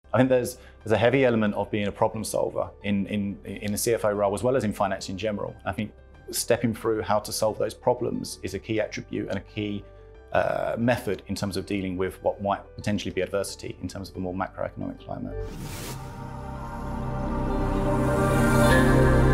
I think there's a heavy element of being a problem solver in a CFO role as well as in finance in general. I think stepping through how to solve those problems is a key attribute and a key method in terms of dealing with what might potentially be adversity in terms of a more macroeconomic climate.